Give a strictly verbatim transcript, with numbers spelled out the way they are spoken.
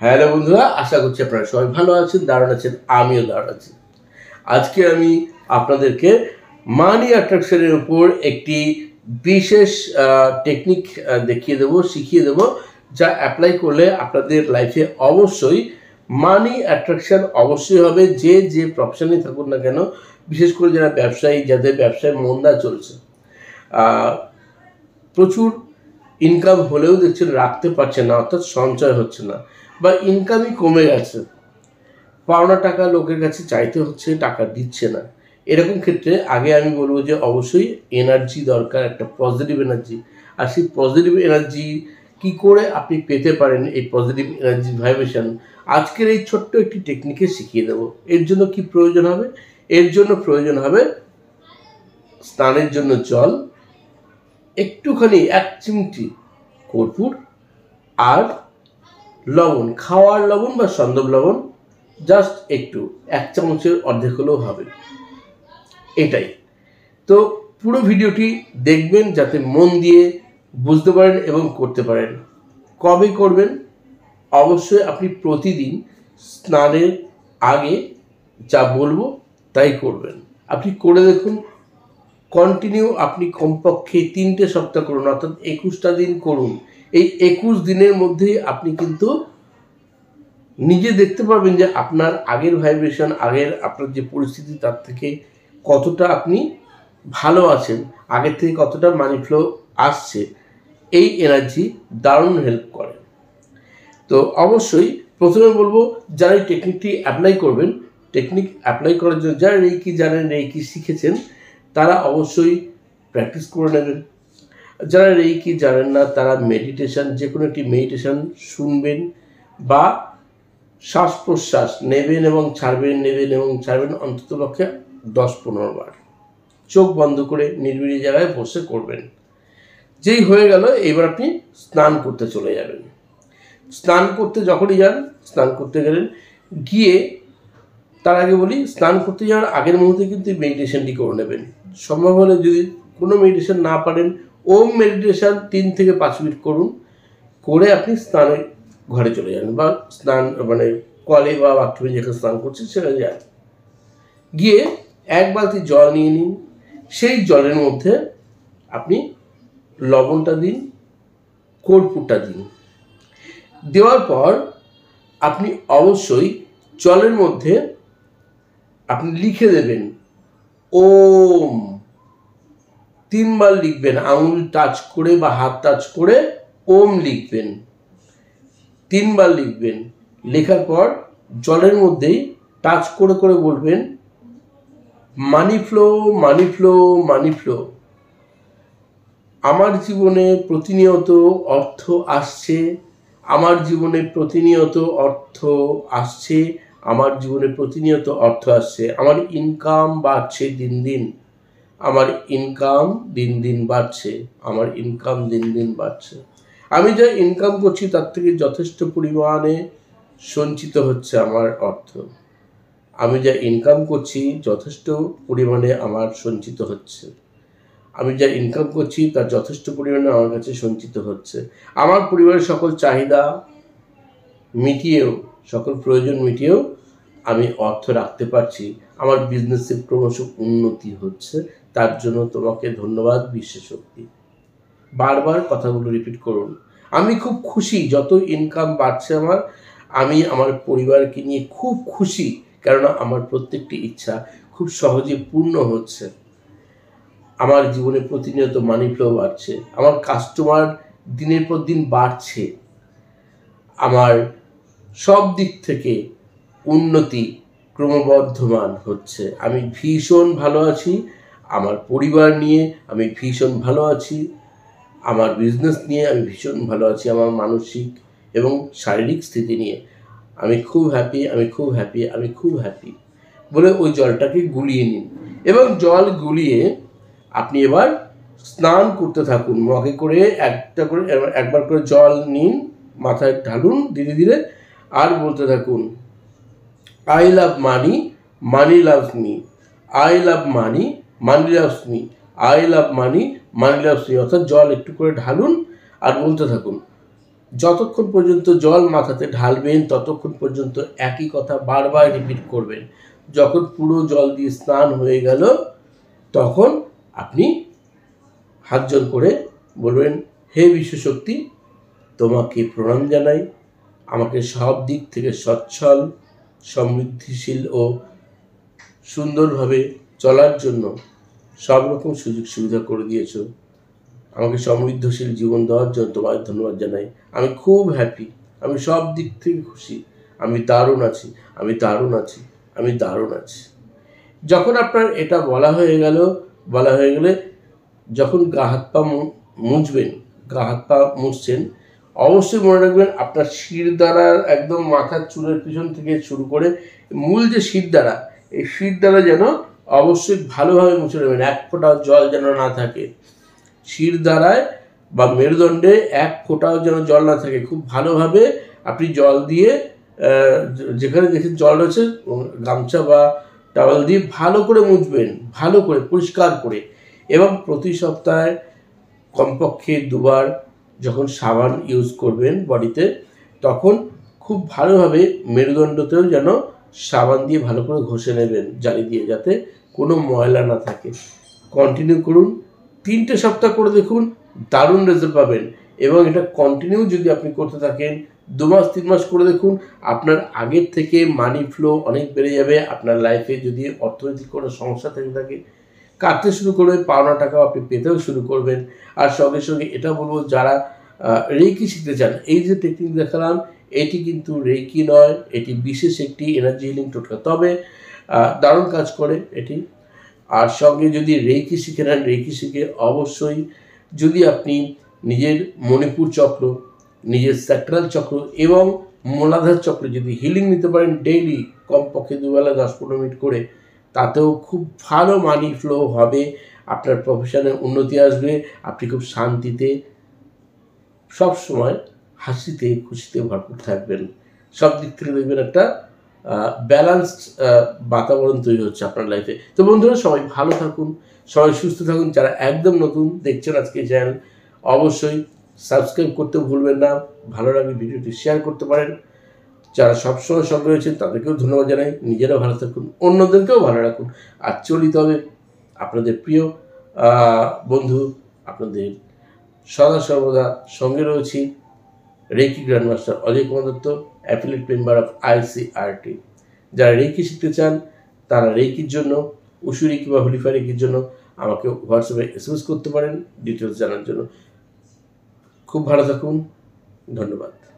Hello বন্ধুরা, আশা করছি আপনারা সবাই ভালো আছেন, দারুণ আছেন, আমিও দারুণ আছি। আজকে আমি আপনাদেরকে মানি অ্যাট্রাকশনের উপর একটি বিশেষ টেকনিক দেখিয়ে দেবো, শিখিয়ে দেবো, যা অ্যাপ্লাই করলে আপনাদের লাইফে অবশ্যই মানি অ্যাট্রাকশন অবশ্যই হবে। যে যে প্রফেশনে থাকুন না কেন, বিশেষ করে যারা ব্যবসায়ী, যাদের ব্যবসায় মন্দা চলছে, প্রচুর ইনকাম হলেও দেখছেন রাখতে পারছে না, অর্থাৎ সঞ্চয় হচ্ছে না, বা ইনকামই কমে গেছে, পাওনা টাকা লোকের কাছে চাইতে হচ্ছে, টাকা দিচ্ছে না, এরকম ক্ষেত্রে আগে আমি বলবো যে অবশ্যই এনার্জি দরকার, একটা পজিটিভ এনার্জি। আর সেই পজিটিভ এনার্জি কি করে আপনি পেতে পারেন, এই পজিটিভ এনার্জি ভাইব্রেশন আজকের এই ছোট্ট একটি টেকনিকে শিখিয়ে দেবো। এর জন্য কি প্রয়োজন হবে? এর জন্য প্রয়োজন হবে স্নানের জন্য জল, একটুখানি এক চিমটি কর্পূর, আর লবণ, খাওয়ার লবণ বা সন্দব লবণ, জাস্ট একটু, এক চামচের অর্ধেক হলেও হবে। এটাই তো, পুরো ভিডিওটি দেখবেন যাতে মন দিয়ে বুঝতে পারেন এবং করতে পারেন। কবে করবেন? অবশ্যই আপনি প্রতিদিন স্নানের আগে যা বলবো তাই করবেন। আপনি করে দেখুন, কন্টিনিউ আপনি কমপক্ষে তিনটে সপ্তাহ করুন, অর্থাৎ একুশটা দিন করুন। এই একুশ দিনের মধ্যেই আপনি কিন্তু নিজে দেখতে পারবেন যে আপনার আগের ভাইব্রেশন, আগের আপনার যে পরিস্থিতি, তার থেকে কতটা আপনি ভালো আছেন, আগের থেকে কতটা মানি ফ্লো আসছে। এই এনার্জি দারুণ হেল্প করে। তো অবশ্যই প্রথমে বলবো, যারা এই টেকনিকটি অ্যাপ্লাই করবেন, টেকনিক অ্যাপ্লাই করার জন্য যারা রেইকি জানেন, রেইকি শিখেছেন, তারা অবশ্যই প্র্যাকটিস করে নেবেন। যারা রেইকি জানেন না, তারা মেডিটেশন, যে কোনো একটি মেডিটেশন শুনবেন, বা শ্বাস প্রশ্বাস নেবেন এবং ছাড়বেন, নেবেন এবং ছাড়বেন, অন্তত পক্ষে দশ পনেরো বার চোখ বন্ধ করে নির্বিড়ি জায়গায় বসে করবেন। যেই হয়ে গেল, এবার আপনি স্নান করতে চলে যাবেন। স্নান করতে যখনই যান, স্নান করতে গেলেন, গিয়ে তার আগে বলি, স্নান করতে যাওয়ার আগের মুহূর্তে কিন্তু মেডিটেশনটি করে নেবেন। সম্ভব হলে যদি কোনো মেডিটেশন না পারেন, ওম মেডিটেশন তিন থেকে পাঁচ মিনিট করুন, করে আপনি স্নানের ঘরে চলে যান, বা স্নান মানে কলে বা বাথরুমে যেখানে স্নান করছেন সেখানে যান। গিয়ে এক বালতি জল নিয়ে নিন, সেই জলের মধ্যে আপনি লবণটা দিন, কর্পূরটা দিন। দেওয়ার পর আপনি অবশ্যই জলের মধ্যে আপনি লিখে দেবেন ওম, তিনবার লিখবেন, আঙুল টাচ করে বা হাত টাচ করে ওম লিখবেন, তিনবার লিখবেন। লেখার পর জলের মধ্যেই টাচ করে করে বলবেন money flow, money flow, money flow. আমার জীবনে প্রতিনিয়ত অর্থ আসছে, আমার জীবনে প্রতিনিয়ত অর্থ আসছে, আমার জীবনে প্রতিনিয়ত অর্থ আসছে, আমার ইনকাম বাড়ছে দিন দিন, আমার ইনকাম দিন দিন বাড়ছে, আমার ইনকাম দিন দিন বাড়ছে। আমি যা ইনকাম করছি তার থেকে যথেষ্ট পরিমাণে সঞ্চিত হচ্ছে আমার অর্থ। আমি যা ইনকাম করছি যথেষ্ট পরিমাণে আমার সঞ্চিত হচ্ছে। আমি যা ইনকাম করছি তার যথেষ্ট পরিমাণে আমার কাছে সঞ্চিত হচ্ছে। আমার পরিবারের সকল চাহিদা মিটিয়েও, সকল প্রয়োজন মিটিয়েও আমি অর্থ রাখতে পারছি। আমার বিজনেসে ক্রমশ উন্নতি হচ্ছে, তার জন্য তোমাকে ধন্যবাদ বিশ্বশক্তি। বারবার কথাগুলো রিপিট করুন। আমি খুব খুশি, যত ইনকাম বাড়ছে আমার, আমি আমার পরিবারকে নিয়ে খুব খুশি, কেননা আমার প্রত্যেকটি ইচ্ছা খুব সহজে পূর্ণ হচ্ছে। আমার জীবনে প্রতিনিয়ত মানি ফ্লো বাড়ছে, আমার কাস্টমার দিনের পর দিন বাড়ছে, আমার সব দিক থেকে উন্নতি ক্রমবর্ধমান হচ্ছে। আমি ভীষণ ভালো আছি, আমার পরিবার নিয়ে আমি ভীষণ ভালো আছি, আমার বিজনেস নিয়ে আমি ভীষণ ভালো আছি, আমার মানসিক এবং শারীরিক স্থিতি নিয়ে আমি খুব হ্যাপি, আমি খুব হ্যাপি, আমি খুব হ্যাপি বলে ওই জলটাকে গুলিয়ে নিন। এবং জল গুলিয়ে আপনি এবার স্নান করতে থাকুন। মগে করে একটা করে একবার করে জল নিন, মাথায় ঢালুন ধীরে ধীরে, আর বলতে থাকুন I love money, money loves me, I love money, money loves me, I love money, money loves me. অর্থাৎ জল একটু করে ঢালুন আর বলতে থাকুন যতক্ষণ পর্যন্ত জল মাথাতে ঢালবেন ততক্ষণ পর্যন্ত একই কথা বারবার রিপিট করবেন। যখন পুরো জল দিয়ে স্নান হয়ে গেল তখন আপনি হাত জোড় করে বলবেন, হে বিশ্বশক্তি, তোমাকে প্রণাম জানাই, আমাকে সব দিক থেকে সচ্ছল, সমৃদ্ধিশীল ও সুন্দরভাবে চলার জন্য সব রকম সুযোগ সুবিধা করে দিয়েছো। আমাকে সমৃদ্ধশীল জীবন দেওয়ার জন্য তোমায় ধন্যবাদ জানাই। আমি খুব হ্যাপি, আমি সব দিক থেকে খুশি, আমি দারুণ আছি, আমি দারুণ আছি, আমি দারুণ আছি। যখন আপনার এটা বলা হয়ে গেল, বলা হয়ে গেলে যখন গা হাত পা মুছবেন, গা হাত পা মুছছেন, অবশ্যই মনে রাখবেন আপনার শির দ্বারা একদম মাথার চুলের পিছন থেকে শুরু করে মূল যে শির দ্বারা, এই শির দ্বারা যেন অবশ্যই ভালোভাবে মুছে নেবেন, এক ফোঁটা জল যেন না থাকে। শির দ্বারায় বা মেরুদণ্ডে এক ফোঁটাও যেন জল না থাকে। খুব ভালোভাবে আপনি জল দিয়ে, যেখানে দেখেন জল রয়েছে, গামছা বা টাওয়াল দিয়ে ভালো করে মুছবেন, ভালো করে পরিষ্কার করে। এবং প্রতি সপ্তাহে কমপক্ষে দুবার যখন সাবান ইউজ করবেন বডিতে, তখন খুব ভালোভাবে মেরুদণ্ডতেও যেন সাবান দিয়ে ভালো করে ঘষে নেবেন জালি দিয়ে, যাতে কোনো ময়লা না থাকে। কন্টিনিউ করুন, তিনটে সপ্তাহ করে দেখুন, দারুণ রেজাল্ট পাবেন। এবং এটা কন্টিনিউ যদি আপনি করতে থাকেন, দু মাস তিন মাস করে দেখুন, আপনার আগের থেকে মানি ফ্লো অনেক বেড়ে যাবে। আপনার লাইফে যদি অর্থনৈতিক কোনো সমস্যা থেকে থাকে, কাটতে শুরু করবে, পাওনা টাকাও আপনি পেতেও শুরু করবেন। আর সঙ্গে সঙ্গে এটা বলবো, যারা রেকি শিখতে চান, এই যে টেকনিক দেখালাম, এটি কিন্তু রেকি নয়, এটি বিশেষ একটি এনার্জি হিলিং টোটকা, তবে দারুণ কাজ করে এটি। আর সঙ্গে যদি রেকি শিখে নেন, রেকি শিখে অবশ্যই যদি আপনি নিজের মণিপুর চক্র, নিজের স্যাক্রাল চক্র এবং মূলাধার চক্র যদি হিলিং নিতে পারেন ডেইলি, কমপক্ষে দুবেলা দশ পনেরো মিনিট করে, তাতেও খুব ভালো মানি ফ্লো হবে, আপনার প্রফেশনে উন্নতি আসবে, আপনি খুব শান্তিতে, সব সময় হাসিতে খুশিতে ভরপুর থাকবেন। সব দিক থেকে দেখবেন একটা ব্যালেন্সড বাতাবরণ তৈরি হচ্ছে আপনার লাইফে। তো বন্ধুরা, সবাই ভালো থাকুন, সবাই সুস্থ থাকুন। যারা একদম নতুন দেখছেন আজকে চ্যানেল, অবশ্যই সাবস্ক্রাইব করতে ভুলবেন না। ভালো লাগলে ভিডিওটি শেয়ার করতে পারেন। যারা সবসময় সঙ্গে রয়েছেন তাদেরকেও ধন্যবাদ জানাই। নিজেরাও ভালো থাকুন, অন্যদেরকেও ভালো রাখুন। আর চলিত হবে আপনাদের প্রিয় বন্ধু, আপনাদের সদা সর্বদা সঙ্গে রয়েছি, reiki grandmaster Ajay Kumar Dutta, affiliate member of ICRT. যারা রেকি শিখতে চান, তারা রেকির জন্য, উসু রেকি বা হোলিফাই রেকির জন্য আমাকে হোয়াটসঅ্যাপে এসএমএস করতে পারেন ডিটেলস জানার জন্য। খুব ভালো থাকুন, ধন্যবাদ।